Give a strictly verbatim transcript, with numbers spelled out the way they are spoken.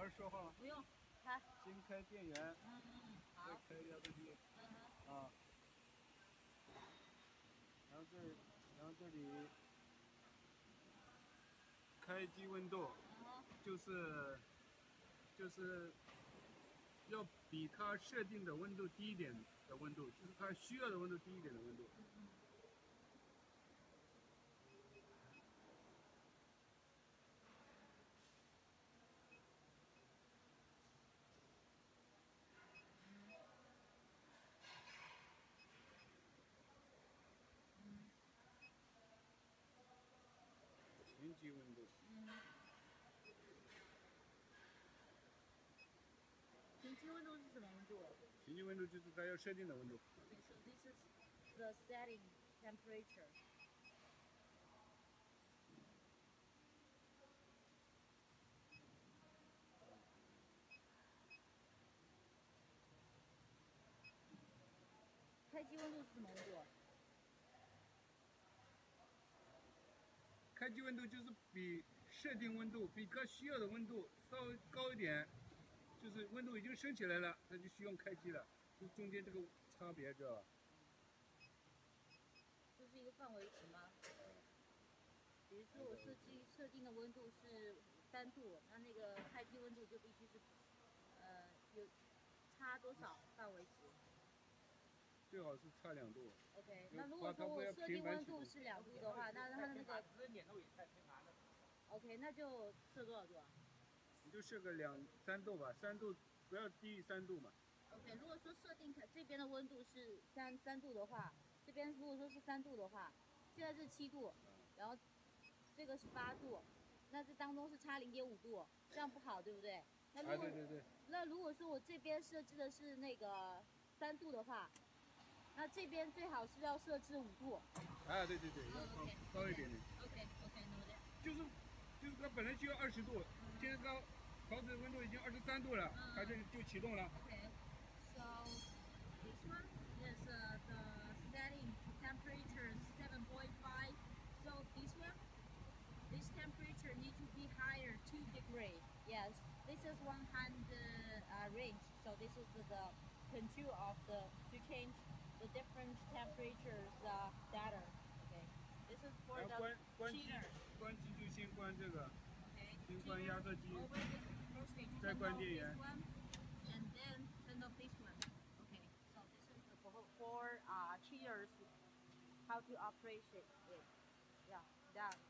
儿说话吗？ 不用，开。 先开电源， 嗯嗯嗯， 再好。 开压缩机。 嗯哼。 啊。然后这，然后这里开机温度，就是就是要比它设定的温度低一点的温度，就是它需要的温度低一点的温度。 嗯嗯。嗯。 停机温度。 嗯。停机温度是什么温度？ 停机温度就是它要设定的温度。 Okay, so this is the setting temperature. 开机温度是什么温度？ 开机温度就是比设定温度比它需要的温度稍微高一点，就是温度已经升起来了，它就需要开机了，就中间这个差别知道吧？ 这是一个范围值吗？比如说我设计设定的温度是三度，那那个开机温度就必须是，呃，有差多少范围值？ 最好是差两度。 OK， 那如果说我设定温度是两度的话，那它的那个点都也太频繁了。 OK， 那就设多少度啊？ 你就设个两三度吧，三度不要低于三度嘛。 OK， 如果说设定这边的温度是三三度的话，这边如果说是三度的话，现在是七度，然后这个是八度，那这当中是差零点五度，这样不好，对不对？那如果、 啊、对对对。 那如果说我这边设置的是那个三度的话，那这边最好是要设置五度。 啊，对对对，要高、 okay, 高一点点。 OK OK， no that。 就是就是它本来需要二十度，现在高槽子温度已经二十三度了，它这就启动了。 OK，so this one is uh, the setting temperature seven point five. So this one, this temperature needs to be higher two degree. Yes, this is one hand uh, range. So this is the control of the to change the different temperatures uh, data. Okay, this is for the 关关机 cheater. 关机就先关这个， Okay. 先关压缩机， Over this first stage, 再 turn 关 off 电 this 源。 one, and then turn off this one. Okay, so this is the for, for uh, cheaters how to operate it. Yeah, that.